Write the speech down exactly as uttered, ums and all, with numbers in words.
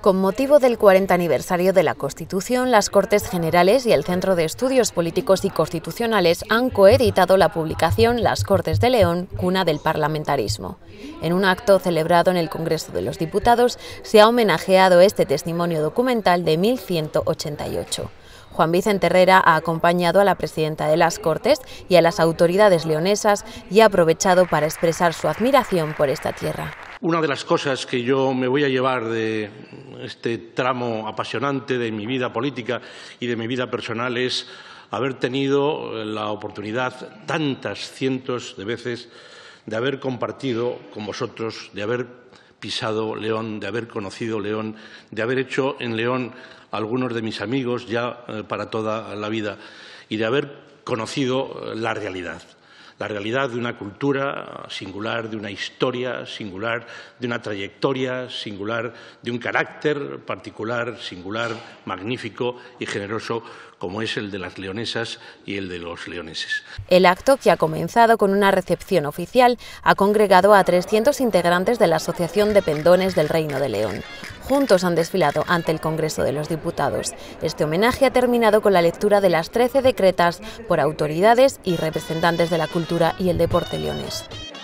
Con motivo del cuarenta aniversario de la Constitución, las Cortes Generales y el Centro de Estudios Políticos y Constitucionales han coeditado la publicación Las Cortes de León, cuna del parlamentarismo. En un acto celebrado en el Congreso de los Diputados se ha homenajeado este testimonio documental de mil ciento ochenta y ocho. Juan Vicente Herrera ha acompañado a la presidenta de las Cortes y a las autoridades leonesas y ha aprovechado para expresar su admiración por esta tierra. Una de las cosas que yo me voy a llevar de este tramo apasionante de mi vida política y de mi vida personal es haber tenido la oportunidad tantas cientos de veces de haber compartido con vosotros, de haber pisado León, de haber conocido León, de haber hecho en León algunos de mis amigos ya eh, para toda la vida y de haber conocido la realidad. La realidad de una cultura singular, de una historia singular, de una trayectoria singular, de un carácter particular, singular, magnífico y generoso, como es el de las leonesas y el de los leoneses. El acto, que ha comenzado con una recepción oficial, ha congregado a trescientos integrantes de la Asociación de Pendones del Reino de León. Juntos han desfilado ante el Congreso de los Diputados. Este homenaje ha terminado con la lectura de las trece decretas por autoridades y representantes de la cultura y el deporte leonés.